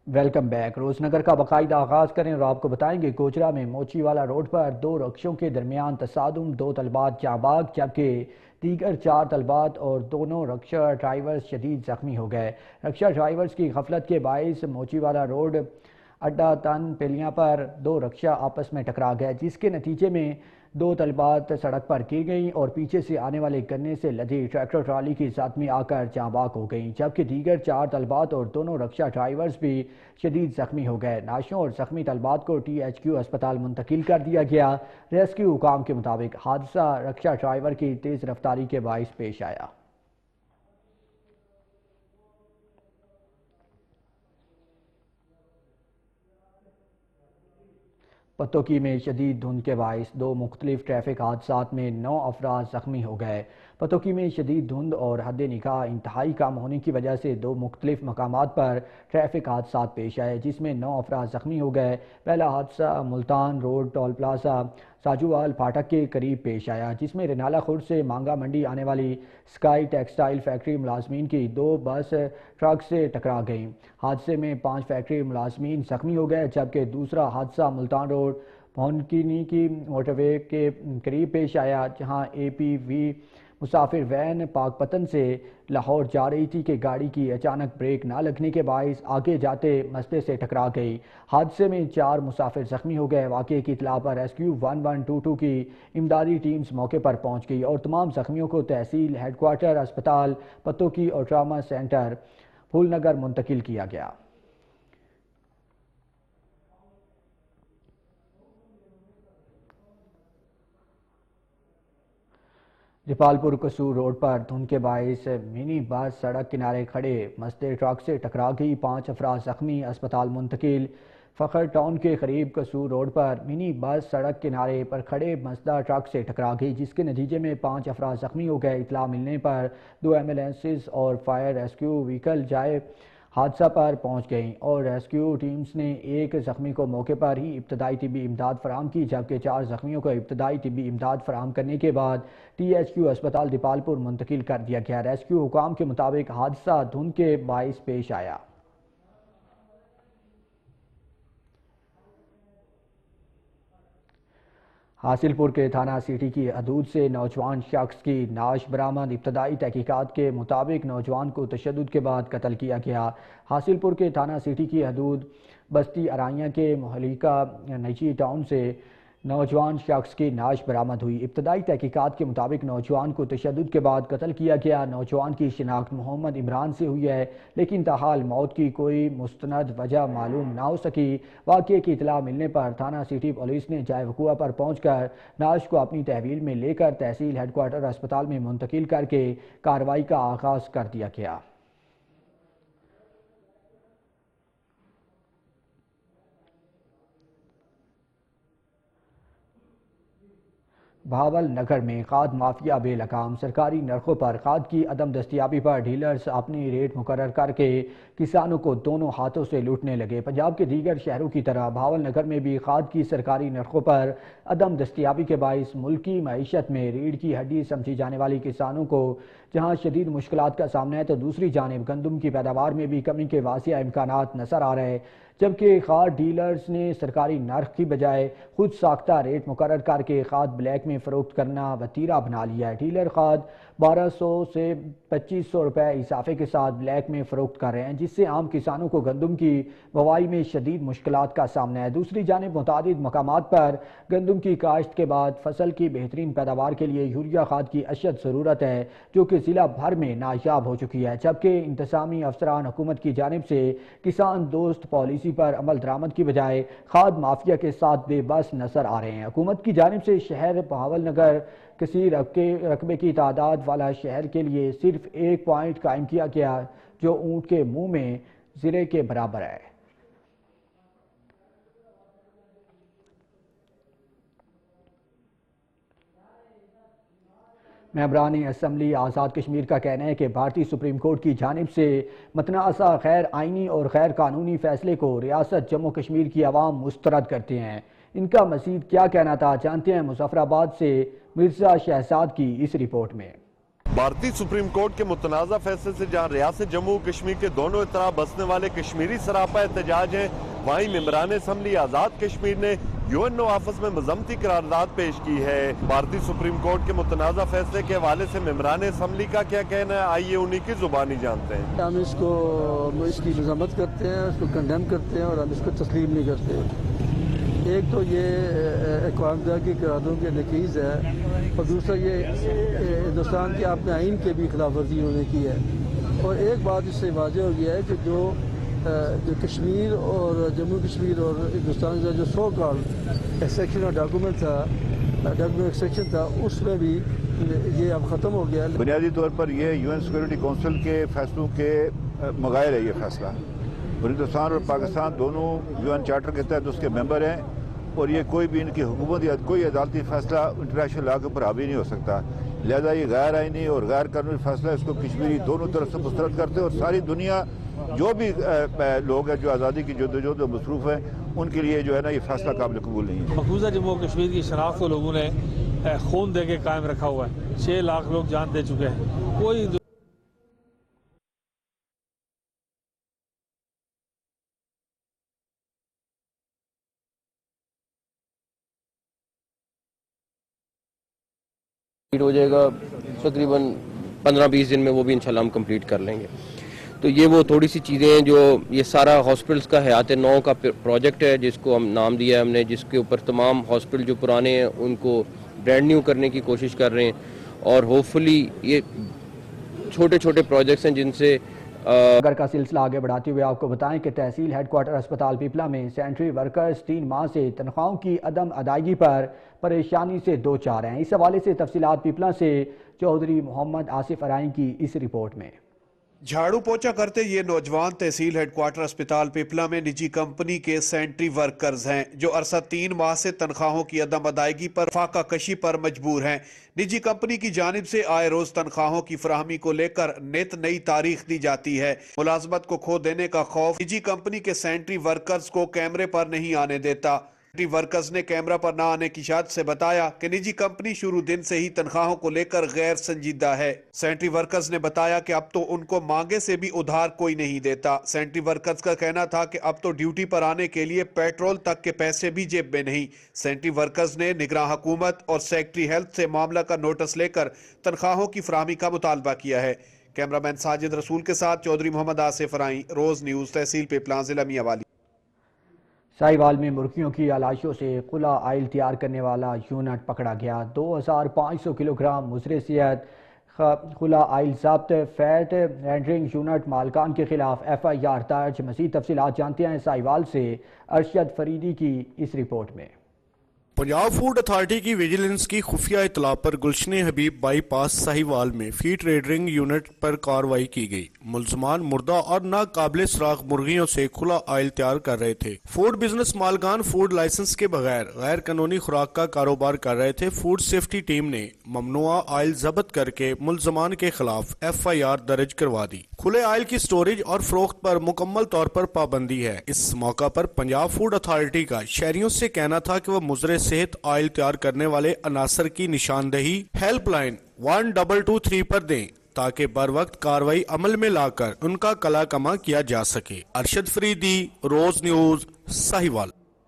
Welcome back. روزنگر کا باقاعدہ آغاز کریں اور آپ کو بتائیں گے گوجرا میں موچی والا روڈ پر دو رکشوں کے درمیان تصادم، دو طلبات جاں بحق جبکہ دیگر چار طلبات اور دونوں رکشہ ڈرائیورز شدید زخمی ہو گئے۔ رکشہ ڈرائیورز کی غفلت کے باعث موچی والا روڈ اڈا تن پیلیاں پر دو رکشہ آپس میں ٹکرا گئے، جس کے نتیجے میں دو طلبات سڑک پر گر گئیں اور پیچھے سے آنے والے گنے سے لدی ٹریکٹر ٹرالی کی ساتھ میں آ کر جاں بحق ہو گئیں، جبکہ دیگر چار طلبات اور دونوں رکشہ ڈرائیورز بھی شدید زخمی ہو گئے۔ نعشوں اور زخمی طلبات کو THQ ہسپتال منتقل کر دیا گیا۔ ریسکیو حکام کے مطابق حادثہ رکشہ ڈرائیور کی تیز رفتاری کے باعث پیش آیا۔ پتوکی میں شدید دھند کے باعث دو مختلف ٹریفک حادثات میں 9 افراد زخمی ہو گئے۔ پتوکی میں شدید دھند اور حد نکاح انتہائی کم ہونے کی وجہ سے دو مختلف مقامات پر ٹریفک حادثات پیش آئے، جس میں 9 افراد زخمی ہو گئے۔ پہلا حادثہ Multan road toll plaza Sajwal پھاٹک کے قریب پیش آیا، جس میں رنالہ خورد سے مانگا منڈی آنے والی سکائی ٹیکسٹائل فیکٹری ملازمین کی دو بس ٹرک سے ٹکرا گئیں۔ حادثے میں 5 فیکٹری ملازمین زخمی ہو گئے، جبکہ دوسرا حادثہ ملتان روڈ بھونکنی کی موٹر وے کے قریب پیش آیا، جہاں APV مسافر وین پاکپتن سے لاہور جا رہی تھی کہ گاڑی کی اچانک بریک نہ لگنے کے باعث آگے جاتے مسئلے سے ٹکرا گئی۔ حادثے میں 4 مسافر زخمی ہو گئے۔ واقعے کی اطلاع پر ریسکیو 1122 کی امدادی ٹیمز موقع پر پہنچ گئی اور تمام زخمیوں کو تحصیل ہیڈ کوارٹر اسپتال پتوکی اور ٹراما سینٹر پھول نگر منتقل کیا گیا۔ جپال پور قصور روڈ پر دھند کے باعث منی بس سڑک کنارے کھڑے مسئلے ٹرک سے ٹکرا گئی، 5 افراد زخمی، اسپتال منتقل۔ فخر ٹاؤن کے قریب قصور روڈ پر منی بس سڑک کنارے پر کھڑے مسئلہ ٹرک سے ٹکرا گئی، جس کے نتیجے میں 5 افراد زخمی ہو گئے۔ اطلاع ملنے پر 2 ایمبولینسز اور فائر ریسکیو وہیکل جائے حادثہ پر پہنچ گئیں اور ریسکیو ٹیمز نے ایک زخمی کو موقع پر ہی ابتدائی طبی امداد فراہم کی، جبکہ 4 زخمیوں کو ابتدائی طبی امداد فراہم کرنے کے بعد THQ ہسپتال جپال پور منتقل کر دیا گیا۔ ریسکیو حکام کے مطابق حادثہ دھند کے باعث پیش آیا۔ حاصل پور کے تھانہ سٹی کی حدود سے نوجوان شخص کی نعش برآمد، ابتدائی تحقیقات کے مطابق نوجوان کو تشدد کے بعد قتل کیا گیا۔ حاصل پور کے تھانہ سٹی کی حدود بستی ارائیاں کے محلقہ نجی ٹاؤن سے نوجوان شخص کی نعش برآمد ہوئی۔ ابتدائی تحقیقات کے مطابق نوجوان کو تشدد کے بعد قتل کیا گیا۔ نوجوان کی شناخت محمد عمران سے ہوئی ہے، لیکن تاحال موت کی کوئی مستند وجہ معلوم نہ ہو سکی۔ واقعے کی اطلاع ملنے پر تھانہ سٹی پولیس نے جائے وقوع پر پہنچ کر نعش کو اپنی تحویل میں لے کر تحصیل ہیڈ کوارٹر اسپتال میں منتقل کر کے کارروائی کا آغاز کر دیا گیا۔ بہاول نگر میں کھاد مافیا بے لگام، سرکاری نرخوں پر کھاد کی عدم دستیابی پر ڈیلرز اپنی ریٹ مقرر کر کے کسانوں کو دونوں ہاتھوں سے لوٹنے لگے۔ پنجاب کے دیگر شہروں کی طرح بہاول نگر میں بھی کھاد کی سرکاری نرخوں پر عدم دستیابی کے باعث ملکی معیشت میں ریڑھ کی ہڈی سمجھی جانے والی کسانوں کو جہاں شدید مشکلات کا سامنا ہے، تو دوسری جانب گندم کی پیداوار میں بھی کمی کے واضح امکانات نظر آ رہے ہیں، جبکہ کھاد ڈیلرز نے سرکاری نرخ کی بجائے خود ساختہ ریٹ مقرر کر کے کھاد بلیک میں فروخت کرنا وتیرہ بنا لیا ہے۔ ڈیلر کھاد 1200 سے 2500 روپے اضافے کے ساتھ بلیک میں فروخت کر رہے ہیں، جس سے عام کسانوں کو گندم کی بوائی میں شدید مشکلات کا سامنا ہے۔ دوسری جانب متعدد مقامات پر گندم کی کاشت کے بعد فصل کی بہترین پیداوار کے لیے یوریا کھاد کی اشد ضرورت ہے، جو کہ ضلع بھر میں نایاب ہو چکی ہے، جبکہ انتظامی افسران حکومت کی جانب سے کسان دوست پالیسی پر عمل درآمد کی بجائے کھاد مافیا کے ساتھ بے بس نظر آ رہے ہیں۔ حکومت کی جانب سے شہر بہاول نگر کثیر رقبے کی تعداد والا شہر کے لیے صرف ایک پوائنٹ قائم کیا گیا، جو اونٹ کے منہ میں زرے کے برابر ہے۔ ممبران اسمبلی آزاد کشمیر کا کہنا ہے کہ بھارتی سپریم کورٹ کی جانب سے متنازع غیر آئینی اور غیر قانونی فیصلے کو ریاست جموں کشمیر کی عوام مسترد کرتے ہیں۔ ان کا مزید کیا کہنا تھا، جانتے ہیں مظفر آباد سے مرزا شہزاد کی اس رپورٹ میں۔ بھارتی سپریم کورٹ کے متنازع فیصلے سے جہاں ریاست جموں کشمیر کے دونوں اطراف بسنے والے کشمیری سراپا احتجاج ہیں، وہیں ممبران اسمبلی آزاد کشمیر نے UNO آفس میں مذمتی قرارداد پیش کی ہے۔ بھارتی سپریم کورٹ کے متنازع فیصلے کے حوالے سے ممبران اسمبلی کا کیا کہنا ہے، آئیے انہی کی زبانی جانتے ہیں۔ ہم اس کی مذمت کرتے ہیں، اس کو کنڈیم کرتے ہیں اور ہم اس کو تسلیم نہیں کرتے۔ ایک تو یہ اقوام متحدہ کی قراردادوں کے نقیض ہے، اور دوسرا یہ ہندوستان کے اپنے آئین کے بھی خلاف ورزی ہونے کی ہے۔ اور ایک بات اس سے واضح ہو گیا ہے کہ جو کشمیر اور جموں کشمیر اور ہندوستان کا جو سو کال ایکسیکشن اور ڈاکومنٹ ایکسیکشن تھا، اس میں بھی یہ اب ختم ہو گیا۔ بنیادی طور پر یہ UN سیکورٹی کونسل کے فیصلوں کے مغائر ہے یہ فیصلہ، اور ہندوستان اور پاکستان دونوں UN چارٹر کے تحت اس کے ممبر ہیں، اور یہ کوئی بھی ان کی حکومت یا کوئی عدالتی فیصلہ انٹرنیشنل لا کے اوپر حاوی نہیں ہو سکتا۔ لہذا یہ غیر آئینی اور غیر قانونی فیصلہ ہے، اس کو کشمیری دونوں طرف سے مسترد کرتے ہیں، اور ساری دنیا جو بھی لوگ ہیں جو آزادی کی جدوجہد میں مصروف ہیں، ان کے لیے جو ہے نا یہ فیصلہ قابل قبول نہیں ہے۔ مقبوضہ جموں کشمیر کی شناخت کو لوگوں نے خون دے کے قائم رکھا ہوا ہے، 6 لاکھ لوگ جان دے چکے ہیں۔ کوئی ہو جائے گا تقریباً 15-20 دن میں، وہ بھی انشاءاللہ ہم کمپلیٹ کر لیں گے۔ تو یہ وہ تھوڑی سی چیزیں ہیں جو یہ سارا ہاسپٹلس کا حیات نو کا پروجیکٹ ہے، جس کو ہم نام دیا ہے ہم نے، جس کے اوپر تمام ہاسپٹل جو پرانے ہیں ان کو برانڈ نیو کرنے کی کوشش کر رہے ہیں، اور ہوپ فلی یہ چھوٹے چھوٹے پروجیکٹس ہیں جن سے اگر کا سلسلہ آگے بڑھاتے ہوئے آپ کو بتائیں کہ تحصیل ہیڈ کوارٹر اسپتال پیپلا میں سینٹری ورکرز 3 ماہ سے تنخواہوں کی عدم ادائیگی پر پریشانی سے دو چار ہیں۔ اس حوالے سے تفصیلات پیپلا سے چودھری محمد آصف ارائیں کی اس رپورٹ میں۔ جھاڑو پوچھا کرتے یہ نوجوان تحصیل ہیڈ کوارٹر اسپتال پیپلا میں نجی کمپنی کے سینٹری ورکرز ہیں، جو عرصہ 3 ماہ سے تنخواہوں کی عدم ادائیگی پر فاقہ کشی پر مجبور ہیں۔ نجی کمپنی کی جانب سے آئے روز تنخواہوں کی فراہمی کو لے کر نت نئی تاریخ دی جاتی ہے۔ ملازمت کو کھو دینے کا خوف نجی کمپنی کے سینٹری ورکرز کو کیمرے پر نہیں آنے دیتا۔ سینٹری ورکرز نے کیمرہ پر نہ آنے کی شہادت سے بتایا کہ نجی کمپنی شروع دن سے ہی تنخواہوں کو لے کر غیر سنجیدہ ہے۔ سینٹری ورکرز نے بتایا کہ اب تو ان کو مانگے سے بھی ادھار کوئی نہیں دیتا۔ سینٹری ورکرز کا کہنا تھا کہ اب تو ڈیوٹی پر آنے کے لیے پیٹرول تک کے پیسے بھی جیب میں نہیں۔ سینٹری ورکرز نے نگراں حکومت اور سیکٹری ہیلتھ سے معاملہ کا نوٹس لے کر تنخواہوں کی فراہمی کا مطالبہ کیا ہے۔ کیمرامین ساجد رسول کے ساتھ چودھری محمد آصف ارائیں، روز نیوز، تحصیل پیپلا، ضلع میاں والی۔ ساہیوال میں مرغیوں کی علاشوں سے خلا آئل تیار کرنے والا یونٹ پکڑا گیا۔ 2500 کلو گرام مضر صحت خلا آئل ضبط۔ فیٹ رینڈرنگ یونٹ مالکان کے خلاف FIR درج۔ مزید تفصیلات جانتے ہیں ساہیوال سے ارشد فریدی کی اس رپورٹ میں۔ پنجاب فوڈ اتھارٹی کی ویجیلنس کی خفیہ اطلاع پر گلشن حبیب بائی پاس ساہیوال میں فیٹ ریڈرنگ یونٹ پر کارروائی کی گئی۔ ملزمان مردہ اور ناقابل سراغ مرغیوں سے کھلا آئل تیار کر رہے تھے۔ فوڈ بزنس مالکان فوڈ لائسنس کے بغیر غیر قانونی خوراک کا کاروبار کر رہے تھے۔ فوڈ سیفٹی ٹیم نے ممنوعہ آئل ضبط کر کے ملزمان کے خلاف FIR درج کروا دی۔ کھلے آئل کی سٹوریج اور فروخت پر مکمل طور پر پابندی ہے۔ اس موقع پر پنجاب فوڈ اتھارٹی کا شہریوں سے کہنا تھا کہ وہ مضر صحت آئل تیار کرنے والے عناصر کی نشاندہی ہیلپ لائن 1223 پر دیں تاکہ بر وقت کارروائی عمل میں لا کر ان کا کلا کما کیا جا سکے۔ Arshad Faridi, Rose News, Sahiwal.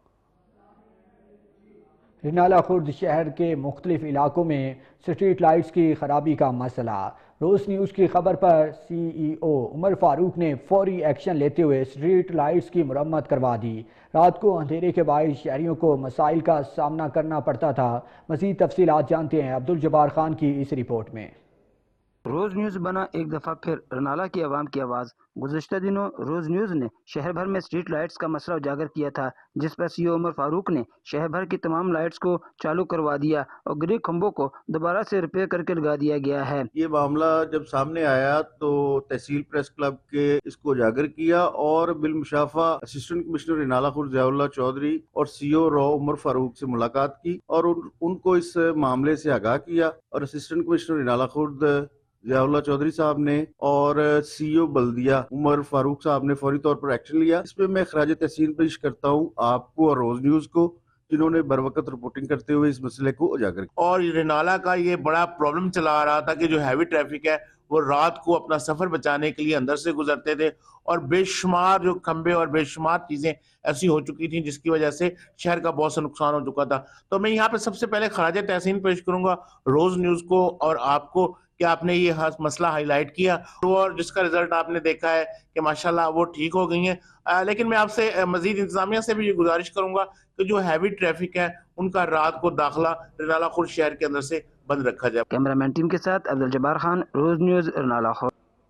رنالہ خرد شہر کے مختلف علاقوں میں سٹریٹ لائٹس کی خرابی کا مسئلہ۔ روز نیوز کی خبر پر CEO عمر فاروق نے فوری ایکشن لیتے ہوئے سٹریٹ لائٹس کی مرمت کروا دی۔ رات کو اندھیرے کے باعث شہریوں کو مسائل کا سامنا کرنا پڑتا تھا۔ مزید تفصیلات جانتے ہیں عبدالجبار خان کی اس رپورٹ میں۔ روز نیوز بنا ایک دفعہ پھر رنالہ کی عوام کی آواز۔ گزشتہ دنوں روز نیوز نے شہر بھر میں اسٹریٹ لائٹس کا مسئلہ اجاگر کیا تھا، جس پر CEO عمر فاروق نے شہر بھر کی تمام لائٹس کو چالو کروا دیا اور گری کھمبوں کو دوبارہ سے ریپیئر کر کے لگا دیا گیا ہے۔ یہ معاملہ جب سامنے آیا تو تحصیل پریس کلب کے اس کو اجاگر کیا اور بالمشافہ اسسٹنٹ کمشنر رنالہ خرد ضیاء اللہ چودھری اور CEO رو عمر فاروق سے ملاقات کی اور ان کو اس معاملے سے آگاہ کیا، اور اسسٹنٹ کمشنر رنالہ خرد ضیاء اللہ چودھری صاحب نے اور CEO بلدیہ عمر فاروق صاحب نے فوری طور پر ایکشن لیا۔ اس پہ میں خراج تحسین پیش کرتا ہوں آپ کو اور روز نیوز کو जिन्होंने बर वक्त रिपोर्टिंग करते हुए इस मसले को उजागर किया। और रिनाला का ये बड़ा प्रॉब्लम चला आ रहा था कि जो हैवी ट्रैफिक है वो रात को अपना सफर बचाने के लिए अंदर से गुजरते थे और बेशुमार जो खंबे और बेशुमार चीजें ऐसी हो चुकी थी जिसकी वजह से शहर का बहुत सा नुकसान हो चुका था। तो मैं यहाँ पे सबसे पहले खराज तहसीन पेश करूंगा रोज न्यूज को और आपको कि आपने ये मसला हाईलाइट किया और जिसका रिजल्ट आपने देखा है कि माशाल्लाह वो ठीक हो गई हैं। लेकिन मैं आपसे मजीद इंतजामिया से भी ये गुजारिश करूंगा कि जो हैवी ट्रैफिक है उनका रात को दाखिला रिनाला खुर्द शहर के अंदर से बंद रखा जाए। कैमरामैन टीम के साथ Abdul Jabbar Khan, Rose News, Renala Khurd.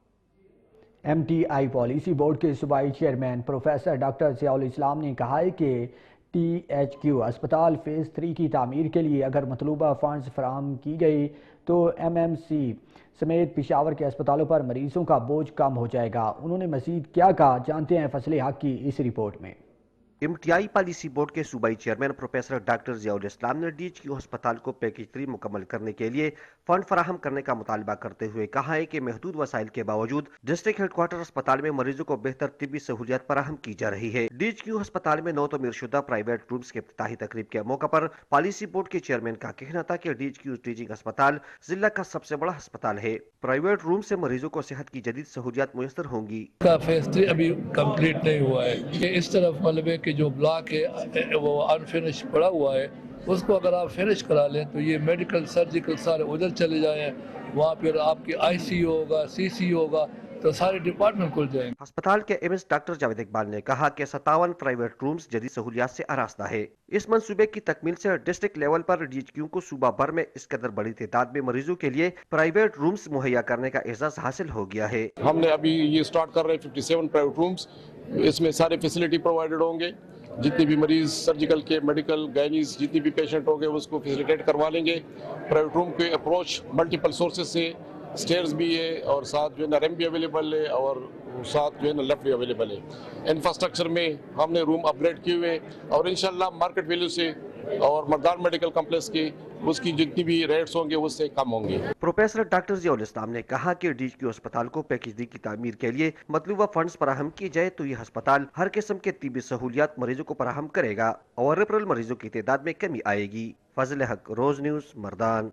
MTI policy board के सूबाई chairman professor doctor Ziaul Islam ने कहा है कि THQ अस्पताल फेज़ 3 की तामीर के लिए अगर मतलूबा फंड्स फराहम की गई तो MMC समेत पिशावर के अस्पतालों पर मरीजों का बोझ कम हो जाएगा। उन्होंने मज़ीद क्या कहा, जानते हैं फजले हक की इस रिपोर्ट में। MTI पॉलिसी बोर्ड के सूबाई chairman professor doctor Ziaul Islam ने DHQ अस्पताल को पैकेज 3 मुकम्मल करने के लिए फंड फराहम करने का मुतालबा करते हुए कहा है कि महदूद वसाइल के बावजूद डिस्ट्रिक्ट हेडक्वार्टर अस्पताल में मरीजों को बेहतर तिब्बी सहूलियत फराहम की जा रही है। DHQ अस्पताल में 9 तमीरशुदा प्राइवेट रूम्स के इफ्तिताही तकरीब के मौके पर पॉलिसी बोर्ड के चेयरमैन का कहना था कि DHQ टीचिंग अस्पताल जिला का सबसे बड़ा अस्पताल है। प्राइवेट रूम से मरीजों को सेहत की जदीद सहूलियात मुयसर होंगी। फेज 3 अभी कम्प्लीट नहीं हुआ है। ये इस तरफ मतलब है कि जो ब्लॉक है वो अनफिनिश पड़ा हुआ है, उसको अगर आप फिनिश करा लें तो ये मेडिकल सर्जिकल सारे उधर चले जाएं, वहाँ पर आपकी ICU होगा, CCU होगा, तो सारे डिपार्टमेंट खुल जाएंगे। अस्पताल के एमएस डॉक्टर जावेद इकबाल ने कहा कि 57 प्राइवेट रूम्स जदीद सहूलियात से आरास्ता है। इस मंसूबे की तकमील से डिस्ट्रिक्ट लेवल पर DHQ को सूबा भर में इस कदर बड़ी तादाद में मरीजों के लिए प्राइवेट रूम्स मुहैया करने का एजाज हासिल हो गया है। हमने अभी ये स्टार्ट कर रहे हैं 57 प्राइवेट रूम्स, इसमें सारे फैसिलिटी प्रोवाइडेड होंगे। जितने भी मरीज सर्जिकल के, मेडिकल, गायनीज जितनी भी पेशेंट होंगे उसको फैसिलिटेट करवा लेंगे। प्राइवेट रूम के अप्रोच मल्टीपल सोर्सेज से, स्टेयर्स भी है और साथ जो है ना रैम्प भी अवेलेबल है और साथ जो है ना लिफ्ट भी अवेलेबल है। इंफ्रास्ट्रक्चर में हमने रूम अपग्रेड किए हुए और इंशाल्लाह मार्केट वैल्यू से और मर्दान मेडिकल कॉम्प्लेक्स की उसकी जितनी भी रेट्स होंगे उससे कम होंगे। प्रोफेसर डॉक्टर ज़ियाउल इस्लाम ने कहा कि DHQ अस्पताल को पैकेज 3 की तामीर के लिए मतलूबा फंड्स फराहम की जाए तो यह अस्पताल हर किस्म के तिब्बी सहूलियात मरीजों को फराहम करेगा और रेफरल मरीजों की तादाद में कमी आएगी। फजल हक, रोज न्यूज, मर्दान।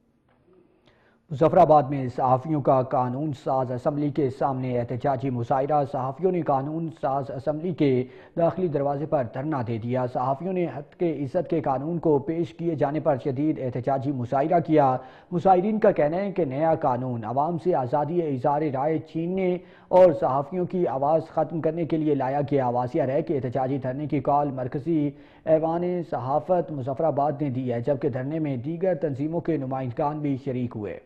मुजफ्फराबाद में सहाफ़ियों का कानून साज असम्बली के सामने एहतजाजी मुजाहिरा। सहाफ़ियों ने कानून साज असम्बली के दाखिली दरवाजे पर धरना दे दिया। सहाफ़ियों ने हक के इज़्ज़त के कानून को पेश किए जाने पर शदीद एहतजाजी मुजाहिरा किया। मुजाहिरीन का कहना है कि नया कानून अवाम से आज़ादी इज़हार राय छीनने और सहाफ़ियों की आवाज़ ख़त्म करने के लिए लाया गया। वाज़िया है कि एहतजाजी धरने की कॉल मरकज़ी ऐवान सहाफ़त मुजफ्फराबाद ने दी है, जबकि धरने में दीगर तंजीमों के नुमाइंदगान भी शरीक हुए।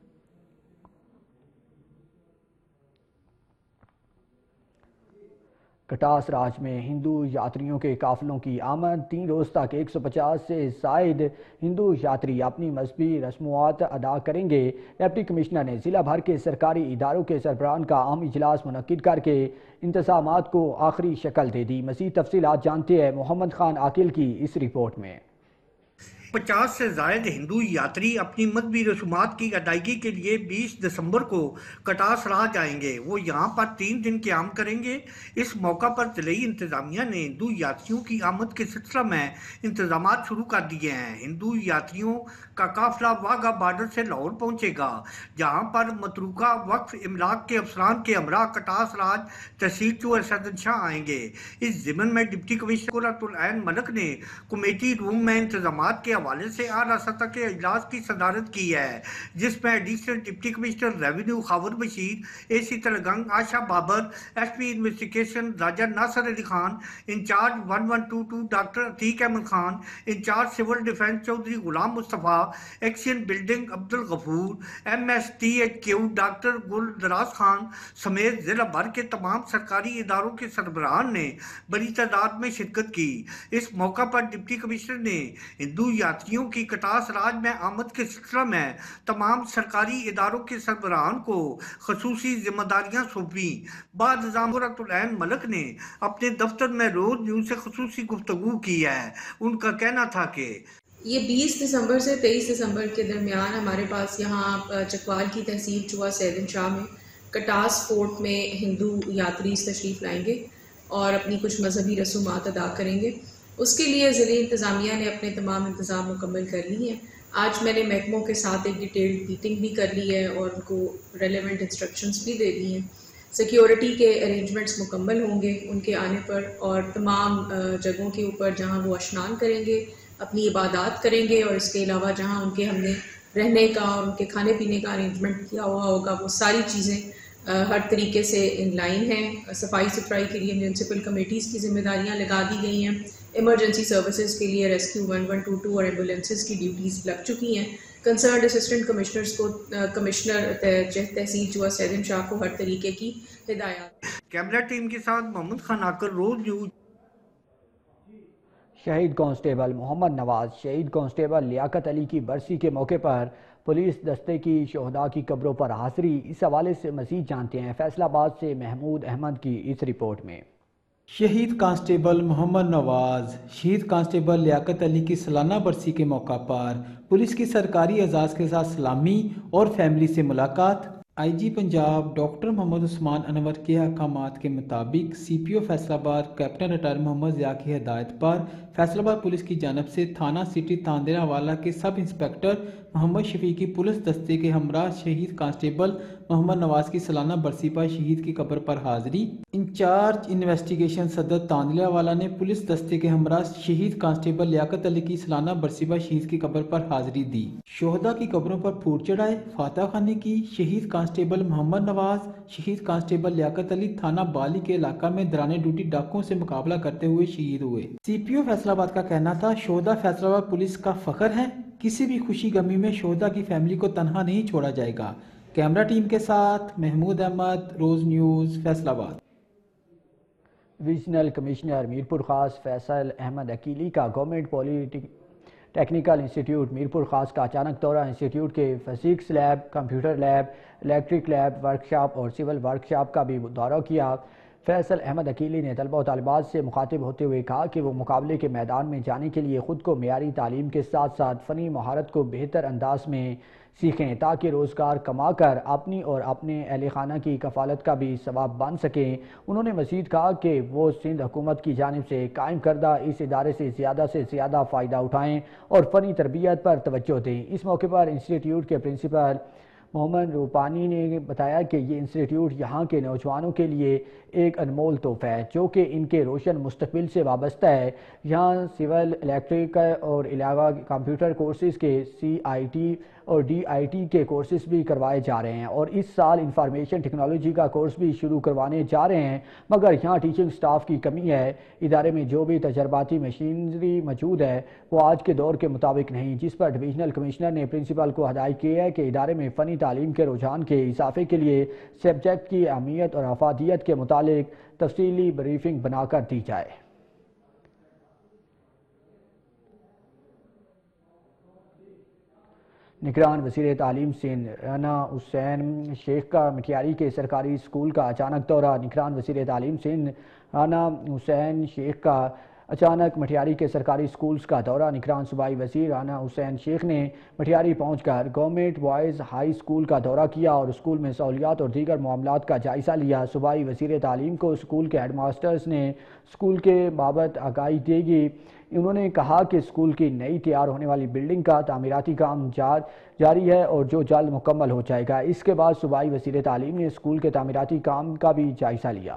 कटास राज में हिंदू यात्रियों के काफिलों की आमद। 3 रोज़ तक 150 से ज़ायद हिंदू यात्री अपनी मजहबी रस्मुआत अदा करेंगे। डिप्टी कमिश्नर ने ज़िला भर के सरकारी इदारों के सरबराहान का अहम इजलास मुनक्किद करके इंतज़ामात को आखिरी शक्ल दे दी। मज़ीद तफसीलात जानते हैं मोहम्मद खान आकिल की इस रिपोर्ट में। 50 से ज़ायद हिंदू यात्री अपनी मजहबी रसूमात की अदायगी के लिए 20 दिसंबर को कटास राह जाएंगे। वो यहाँ पर 3 दिन क़याम करेंगे। इस मौका पर ज़िले इंतज़ामिया ने हिंदू यात्रियों की आमद के सिलसिला में इंतजामात शुरू कर दिए हैं। हिंदू यात्रियों का काफिला वाघा बॉर्डर से लाहौर पहुँचेगा, जहाँ पर मतरूका वक्फ इमलाक के अफसरान के हमरा कटास राज तहसील चूर सदन शाह आएंगे। इस ज़िमन में डिप्टी कमिश्नर कुर्रतुल ऐन मलक ने कमेटी रूम में इंतजामात के हवाले से आला सतह के इजलास की सदारत की है, जिसमें additional deputy commissioner revenue Khawar Bashir, AC Talagang Asha Babar, SP investigation Raja Nasir Ali Khan, incharge 1122 doctor Atiq Ahmed Khan, incharge civil defence Chaudhry Ghulam Mustafa, action building Abdul Ghafoor, MSTHQ doctor Gul Daraz Khan समेत जिला भर के तमाम सरकारी इदारों के सरबराहान ने बड़ी तादाद में शिरकत की। इस मौका पर डिप्टी कमिश्नर ने हिंदू यात्रियों की कटास राज में आमद के सिलसिला में तमाम सरकारी इदारों के सरबराहान को खसूसी जिम्मेदारियां सौंपी। बाद कुर्रतुल ऐन मलक ने अपने दफ्तर में रोज न्यूज से खसूसी गुफ्तगू की है। उनका कहना था कि ये 20 दिसंबर से 23 दिसंबर के दरमियान हमारे पास यहाँ चकवाल की तहसील चूआ सैदन शाह में कटास फोर्ट में हिंदू यात्री तशरीफ़ लाएंगे और अपनी कुछ मजहबी रसूमात अदा करेंगे। اس کے لیے ضلعی انتظامیہ نے اپنے تمام انتظام مکمل کر لی ہیں۔ آج میں نے محکموں کے ساتھ ایک ڈیٹیلڈ میٹنگ بھی کر لی ہے اور ان کو ریلیونٹ انسٹرکشنز بھی دے دی ہیں۔ سیکیورٹی کے ارینجمنٹس مکمل ہوں گے ان کے آنے پر، اور تمام جگہوں کے اوپر جہاں وہ اشنان کریں گے، اپنی عبادات کریں گے، اور اس کے علاوہ جہاں ان کے ہم نے رہنے کا اور ان کے کھانے پینے کا ارینجمنٹ کیا ہوا ہوگا، وہ ساری چیزیں ہر طریقے سے ان لائن ہیں۔ صفائی ستھرائی کے لیے میونسپل کمیٹیز کی ذمہ داریاں لگا دی گئی ہیں۔ ایمرجنسی سروسز کے لیے ریسکیو 1122 اور ایمبولینسز کی ڈیوٹیز لگ چکی ہیں۔ کنسرنڈ اسسٹنٹ کمشنرز کو کمشنر تحصیل چوا سیدن شاہ کو ہر طریقے کی ہدایات۔ کیمرہ ٹیم کے ساتھ محمد خان آکر، روز نیوز۔ شہید کانسٹیبل محمد نواز، شہید کانسٹیبل لیاقت علی کی برسی کے موقع پر پولیس دستے کی شہداء کی قبروں پر حاضری، اس حوالے سے مزید جانتے ہیں فیصل آباد سے محمود احمد کی اس رپورٹ میں۔ شہید کانسٹیبل محمد نواز، شہید کانسٹیبل لیاقت علی کی سالانہ برسی کے موقع پر پولیس کی سرکاری اعزاز کے ساتھ سلامی اور فیملی سے ملاقات۔ آئی جی پنجاب ڈاکٹر محمد عثمان انور کے احکامات کے مطابق سی پی او فیصل آباد کیپٹن ریٹائر محمد ضیاء کی ہدایت پر فیصل آباد پولیس کی جانب سے تھانہ سٹی تاندیرہ والا کے سب انسپکٹر محمد شفیع کی پولیس دستے کے ہمراہ شہید کانسٹیبل محمد نواز کی سالانہ برسی پر شہید کی قبر پر حاضری۔ انچارج انویسٹیگیشن صدر تاندیرہ والا نے پولیس دستے کے ہمراہ شہید کانسٹیبل لیاقت علی کی سالانہ برسی پر شہید کی قبر پر حاضری دی، شہداء کی قبروں پر پھول چڑھائے، فاتحہ خوانی کی۔ شہید کانسٹیبل محمد نواز، شہید کانسٹیبل لیاقت علی تھانہ بالی کے علاقہ میں دوران ڈیوٹی ڈاکوؤں سے مقابلہ کرتے ہوئے شہید ہوئے۔ سی پی او فیصل آباد کا کہنا تھا، شہداء فیصل آباد پولیس کا فخر ہیں، کسی بھی خوشی غمی میں شہداء کی فیملی کو تنہا نہیں چھوڑا جائے گا۔ کیمرہ ٹیم کے ساتھ Mahmood Ahmed, Roze news, Faisalabad. Divisional commissioner Mirpur Khas Faisal Ahmed Aqeeli کا government polytechnical institute Mirpur Khas کا اچانک دورہ، انسٹیٹیوٹ کے physics lab, computer lab, electric lab, workshop اور سول ورکشاپ کا بھی دورہ کیا۔ فیصل احمد عقیلی نے طلبہ و طالبات سے مخاطب ہوتے ہوئے کہا کہ وہ مقابلے کے میدان میں جانے کے لیے خود کو معیاری تعلیم کے ساتھ ساتھ فنی مہارت کو بہتر انداز میں سیکھیں تاکہ روزگار کما کر اپنی اور اپنے اہل خانہ کی کفالت کا بھی سبب بن سکیں۔ انہوں نے مزید کہا کہ وہ سندھ حکومت کی جانب سے قائم کردہ اس ادارے سے زیادہ فائدہ اٹھائیں اور فنی تربیت پر توجہ دیں۔ اس موقع پر انسٹیٹیوٹ کے پرنسپل محمد روپانی نے بتایا کہ یہ انسٹیٹیوٹ یہاں کے نوجوانوں کے لیے ایک انمول تحفہ ہے جو کہ ان کے روشن مستقبل سے وابستہ ہے۔ یہاں سول، الیکٹرک اور علاوہ کمپیوٹر کورسز کے CIT اور DIT کے کورسز بھی کروائے جا رہے ہیں اور اس سال انفارمیشن ٹیکنالوجی کا کورس بھی شروع کروانے جا رہے ہیں، مگر یہاں ٹیچنگ سٹاف کی کمی ہے۔ ادارے میں جو بھی تجرباتی مشینری موجود ہے وہ آج کے دور کے مطابق نہیں، جس پر ڈویژنل کمشنر نے پرنسپل کو ہدایت کی ہے کہ ادارے میں فنی تعلیم کے رجحان کے اضافے کے لیے سبجیکٹ کی اہمیت اور افادیت کے متعلق تفصیلی بریفنگ بنا کر دی جائے۔ نگران وزیر تعلیم سندھ رانا حسین شیخ کا مٹیاری کے سرکاری اسکول کا اچانک دورہ۔ نگران وزیر تعلیم سندھ رانا حسین شیخ کا اچانک مٹیاری کے سرکاری اسکولز کا دورہ۔ نگران صوبائی وزیر رانا حسین شیخ نے مٹیاری پہنچ کر گورنمنٹ بوائز ہائی اسکول کا دورہ کیا اور اسکول میں سہولیات اور دیگر معاملات کا جائزہ لیا۔ صوبائی وزیر تعلیم کو اسکول کے ہیڈ ماسٹرز نے اسکول کے بابت آگاہی دے گی۔ انہوں نے کہا کہ اسکول کی نئی تیار ہونے والی بلڈنگ کا تعمیراتی کام جاری ہے اور جو جلد مکمل ہو جائے گا۔ اس کے بعد صوبائی وزیر تعلیم نے اسکول کے تعمیراتی کام کا بھی جائزہ لیا۔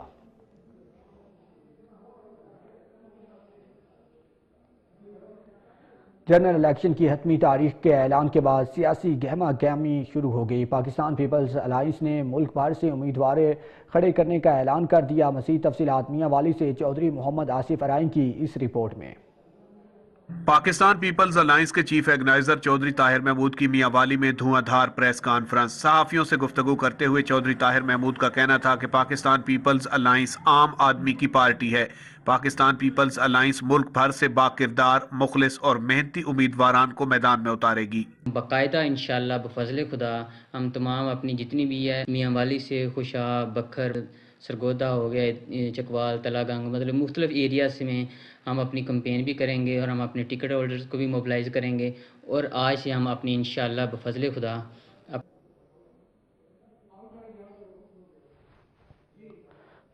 جنرل الیکشن کی حتمی تاریخ کے اعلان کے بعد سیاسی گہما گہمی شروع ہو گئی۔ پاکستان پیپلز الائنس نے ملک بھر سے امیدوار کھڑے کرنے کا اعلان کر دیا۔ مزید تفصیلات میاں والی سے چودھری محمد آصف ارائیں کی اس رپورٹ میں۔ پاکستان پیپلز الائنس کے چیف آرگنائزر چودھری طاہر محمود کی میاں والی میں دھواں دھار پریس کانفرنس۔ صحافیوں سے گفتگو کرتے ہوئے چودھری طاہر محمود کا کہنا تھا کہ پاکستان پیپلز الائنس عام آدمی کی پارٹی ہے۔ پاکستان پیپلز الائنس ملک بھر سے باکردار، مخلص اور محنتی امیدواران کو میدان میں اتارے گی۔ باقاعدہ انشاءاللہ بفضل خدا ہم تمام اپنی جتنی بھی ہے میاں والی سے خوشاب، بکھر، سرگودا ہو گیا، چکوال، تلا گنگ، مطلب مختلف ایریاز میں ہم اپنی کمپین بھی کریں گے اور ہم اپنے ٹکٹ ہولڈرز کو بھی موبلائز کریں گے اور آج سے ہم اپنی انشاءاللہ بفضل خدا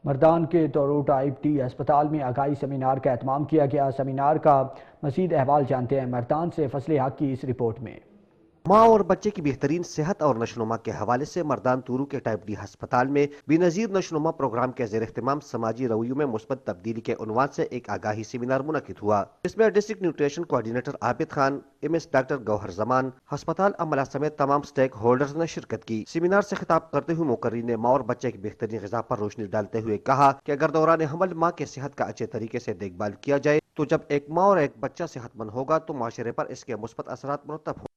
مردان کے تورو ٹائپ ٹی ہسپتال میں آگاہی سیمینار کا اہتمام کیا گیا۔ سیمینار کا مزید احوال جانتے ہیں مردان سے فضل حق کی اس رپورٹ میں۔ ماں اور بچے کی بہترین صحت اور نشوونما کے حوالے سے مردان تورو کے ٹائپ ڈی ہسپتال میں بے نظیر نشوونما پروگرام کے زیر اہتمام سماجی رویوں میں مثبت تبدیلی کے عنوان سے ایک آگاہی سیمینار منعقد ہوا، جس میں district nutrition coordinator Abid Khan, MS doctor Gohar Zaman, ہسپتال عملہ سمیت تمام سٹیک ہولڈرز نے شرکت کی۔ سیمینار سے خطاب کرتے ہوئے مقررین نے ماں اور بچے کی بہترین غذا پر روشنی ڈالتے ہوئے کہا کہ اگر دوران حمل ماں کے صحت کا اچھے طریقے سے دیکھ بھال کیا جائے تو جب ایک ماں اور ایک بچہ صحت مند ہوگا تو معاشرے پر اس کے مثبت اثرات مرتب ہوں۔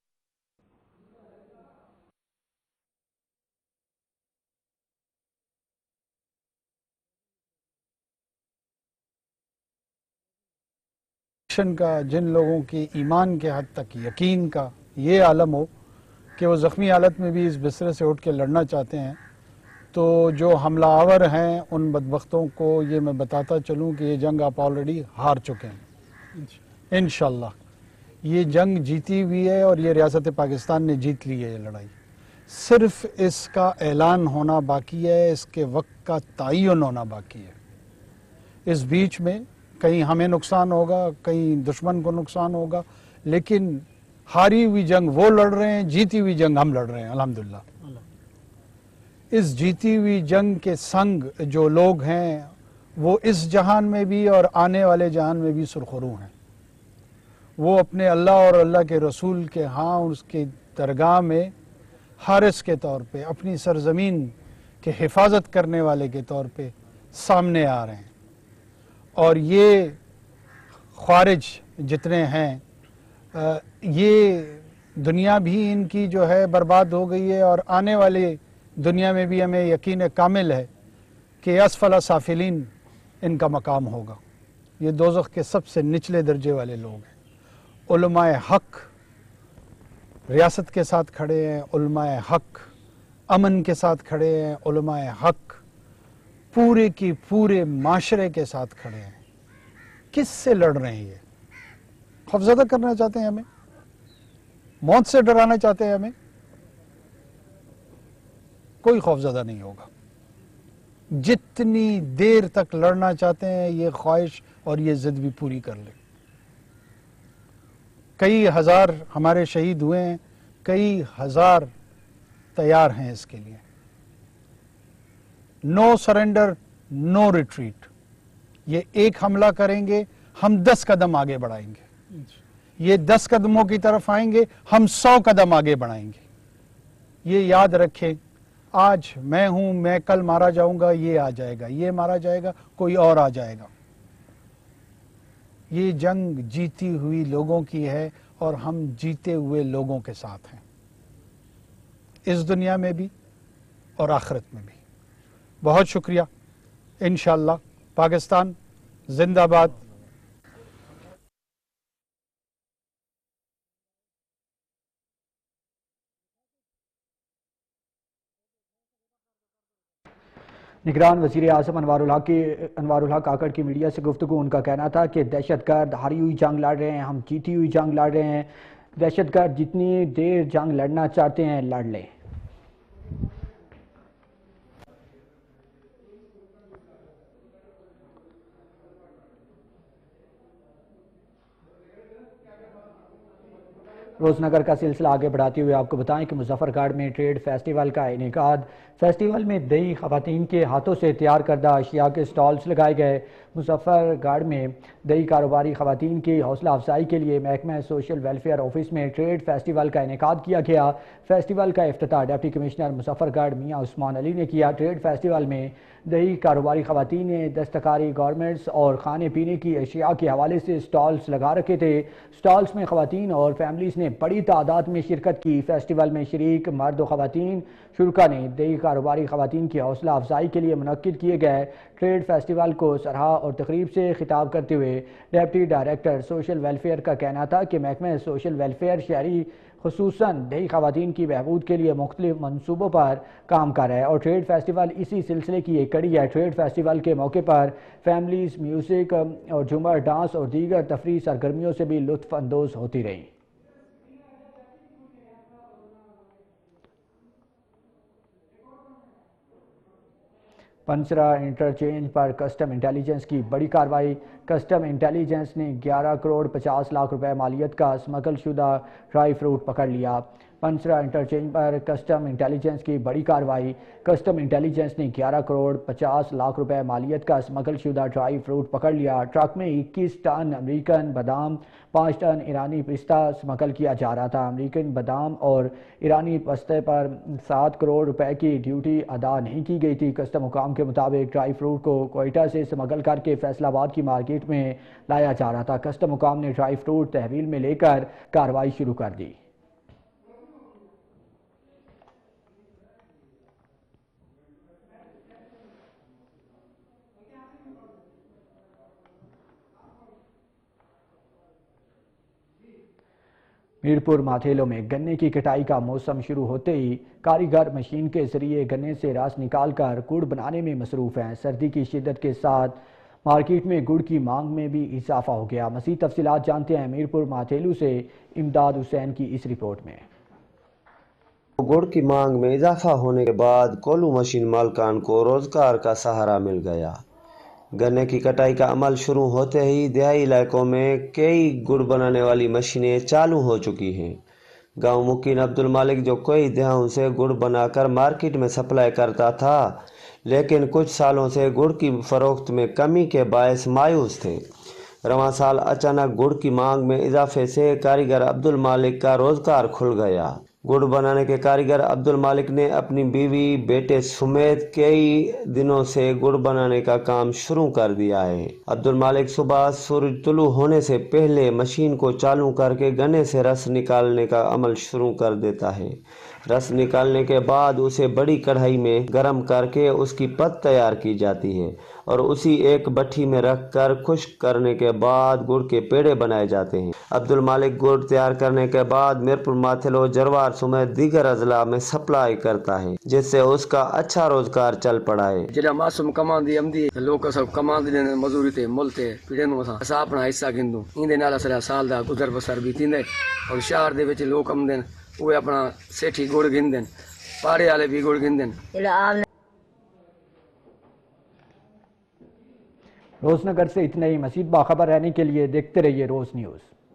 کا جن لوگوں کی ایمان کے حد تک یقین کا یہ عالم ہو کہ وہ زخمی حالت میں بھی اس بستر سے اٹھ کے لڑنا چاہتے ہیں، تو جو حملہ آور ہیں ان بدبختوں کو یہ میں بتاتا چلوں کہ یہ جنگ آپ آلریڈی ہار چکے ہیں۔ انشاءاللہ یہ جنگ جیتی ہوئی ہے اور یہ ریاست پاکستان نے جیت لی ہے یہ لڑائی، صرف اس کا اعلان ہونا باقی ہے، اس کے وقت کا تعین ہونا باقی ہے۔ اس بیچ میں کہیں ہمیں نقصان ہوگا، کہیں دشمن کو نقصان ہوگا، لیکن ہاری ہوئی جنگ وہ لڑ رہے ہیں، جیتی ہوئی جنگ ہم لڑ رہے ہیں الحمدللہ۔ اس جیتی ہوئی جنگ کے سنگ جو لوگ ہیں وہ اس جہان میں بھی اور آنے والے جہان میں بھی سرخرو ہیں۔ وہ اپنے اللہ اور اللہ کے رسول کے ہاں اس کی درگاہ میں حارس کے طور پہ، اپنی سرزمین کے حفاظت کرنے والے کے طور پہ سامنے آ رہے ہیں، اور یہ خوارج جتنے ہیں یہ دنیا بھی ان کی جو ہے برباد ہو گئی ہے، اور آنے والے دنیا میں بھی ہمیں یقین کامل ہے کہ اسفل سافلین ان کا مقام ہوگا۔ یہ دوزخ کے سب سے نچلے درجے والے لوگ ہیں۔ علماء حق ریاست کے ساتھ کھڑے ہیں، علماء حق امن کے ساتھ کھڑے ہیں، علماء حق پورے کی پورے معاشرے کے ساتھ کھڑے ہیں۔ کس سے لڑ رہے ہیں؟ یہ خوفزدہ کرنا چاہتے ہیں ہمیں، موت سے ڈرانا چاہتے ہیں ہمیں؟ کوئی خوفزدہ نہیں ہوگا۔ جتنی دیر تک لڑنا چاہتے ہیں یہ خواہش اور یہ ضد بھی پوری کر لیں۔ کئی ہزار ہمارے شہید ہوئے ہیں، کئی ہزار تیار ہیں اس کے لیے۔ No surrender, no retreat. یہ ایک حملہ کریں گے، ہم 10 قدم آگے بڑھائیں گے۔ یہ 10 قدموں کی طرف آئیں گے، ہم 100 قدم آگے بڑھائیں گے۔ یہ یاد رکھیں، آج میں ہوں، میں کل مارا جاؤں گا، یہ آ جائے گا، یہ مارا جائے گا، کوئی اور آ جائے گا۔ یہ جنگ جیتی ہوئی لوگوں کی ہے اور ہم جیتے ہوئے لوگوں کے ساتھ ہیں، اس دنیا میں بھی اور آخرت میں بھی۔ بہت شکریہ۔ انشاءاللہ پاکستان زندہ باد۔ نگران وزیر اعظم انوار الحق کاکڑ کی میڈیا سے گفتگو، ان کا کہنا تھا کہ دہشت گرد ہاری ہوئی جنگ لڑ رہے ہیں، ہم جیتی ہوئی جنگ لڑ رہے ہیں۔ دہشت گرد جتنی دیر جنگ لڑنا چاہتے ہیں لڑ لیں۔ روزنگر کا سلسلہ آگے بڑھاتے ہوئے آپ کو بتائیں کہ مظفر گڑھ میں ٹریڈ فیسٹیول کا انعقاد۔ فیسٹیول میں دیہی خواتین کے ہاتھوں سے تیار کردہ اشیاء کے سٹالز لگائے گئے۔ مظفر گڑھ میں دیہی کاروباری خواتین کی حوصلہ افزائی کے لیے محکمہ سوشل ویلفیئر آفس میں ٹریڈ فیسٹیول کا انعقاد کیا گیا۔ فیسٹیول کا افتتاح ڈپٹی کمشنر مظفر گڑھ میاں عثمان علی نے کیا۔ ٹریڈ فیسٹیول میں دیہی کاروباری خواتین نے دستکاری گارمنٹس اور کھانے پینے کی اشیاء کے حوالے سے سٹالز لگا رکھے تھے۔ سٹالز میں خواتین اور فیملیز نے بڑی تعداد میں شرکت کی۔ فیسٹیول میں شریک مرد و خواتین شرکا نے دیہی کاروباری خواتین کی حوصلہ افزائی کے لیے منعقد کیے گئے ٹریڈ فیسٹیول کو سراہا اور تقریب سے خطاب کرتے ہوئے ڈپٹی ڈائریکٹر سوشل ویلفیئر کا کہنا تھا کہ محکمہ سوشل ویلفیئر شہری خصوصاً دیہی خواتین کی بہبود کے لیے مختلف منصوبوں پر کام کر رہا ہے اور ٹریڈ فیسٹیول اسی سلسلے کی ایک کڑی ہے۔ ٹریڈ فیسٹیول کے موقع پر فیملیز میوزک اور جھومر ڈانس اور دیگر تفریحی سرگرمیوں سے بھی لطف اندوز ہوتی رہیں۔ پنسرا انٹرچینج پر کسٹم انٹیلیجنس کی بڑی کارروائی. کسٹم انٹیلیجنس نے 11 کروڑ 50 لاکھ روپے مالیت کا اسمگل شدہ ڈرائی فروٹ پکڑ لیا. پنسرا انٹرچینج پر کسٹم انٹیلیجنس کی بڑی کارروائی. کسٹم انٹیلیجنس نے 11 کروڑ 50 لاکھ روپے مالیت کا اسمگل شدہ ڈرائی فروٹ پکڑ لیا. ٹرک میں 21 ٹن امریکن بادام 5 ٹن ایرانی پستہ اسمگل کیا جا رہا تھا. امریکن بادام اور ایرانی پستے پر 7 کروڑ روپے کی ڈیوٹی ادا نہیں کی گئی تھی. کسٹم حکام کے مطابق ڈرائی فروٹ کو کوئٹہ سے اسمگل کر کے فیصل آباد کی مارکیٹ میں لایا جا رہا تھا. کسٹم حکام نے ڈرائی فروٹ تحویل میں لے کر کارروائی شروع کر دی. میرپور ماتھیلو میں گنے کی کٹائی کا موسم شروع ہوتے ہی کاریگر مشین کے ذریعے گنے سے رس نکال کر گڑ بنانے میں مصروف ہیں. سردی کی شدت کے ساتھ مارکیٹ میں گڑ کی مانگ میں بھی اضافہ ہو گیا. مزید تفصیلات جانتے ہیں میرپور ماتھیلو سے امداد حسین کی اس رپورٹ میں. گڑ کی مانگ میں اضافہ ہونے کے بعد کولو مشین مالکان کو روزگار کا سہارا مل گیا. گنے کی کٹائی کا عمل شروع ہوتے ہی دیہی علاقوں میں کئی گڑ بنانے والی مشینیں چالو ہو چکی ہیں. گاؤں مکین عبد المالک جو کئی دہائیوں سے گڑ بنا کر مارکیٹ میں سپلائی کرتا تھا لیکن کچھ سالوں سے گڑ کی فروخت میں کمی کے باعث مایوس تھے. رواں سال اچانک گڑ کی مانگ میں اضافے سے کاریگر عبد المالک کا روزگار کھل گیا. گڑ بنانے کے کاریگر عبد المالک نے اپنی بیوی بیٹے سمیت کئی دنوں سے گڑ بنانے کا کام شروع کر دیا ہے. عبد المالک صبح سورج طلوع ہونے سے پہلے مشین کو چالو کر کے گنے سے رس نکالنے کا عمل شروع کر دیتا ہے. رس نکالنے کے بعد اسے بڑی کڑھائی میں گرم کر کے اس کی پت تیار کی جاتی ہے اور اسی ایک بٹھی میں رکھ کر خشک کرنے کے بعد گڑ کے پیڑے بنائے جاتے ہیں. عبد المالک گڑ تیار کرنے کے بعد میرپور ماتھیلو جروار سمیت دیگر اضلاع میں سپلائی کرتا ہے جس سے اس کا اچھا روزگار چل پڑا ہے. جڑا موسم کماندی امدی لوگ سب کماندی مزوری تے مل تے پیڑن اسا اپنا حصہ گھندو ایندے نال اسا سال دا گزر بسر بھی تھیندے اور شہر دے وچ لوگ کمدن وہ اپنا سیٹھی گڑ گھندن پاڑے والے بھی گڑ گھندن. روز نگر سے اتنا ہی. مزید باخبر رہنے کے لیے دیکھتے رہیے روز نیوز.